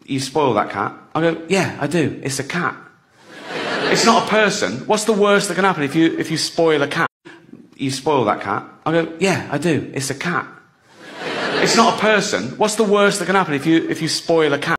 you spoil that cat? I go, yeah, I do. It's a cat. It's not a person. What's the worst that can happen if you spoil a cat? You spoil that cat? I go, yeah, I do. It's a cat. It's not a person. What's the worst that can happen if you spoil a cat?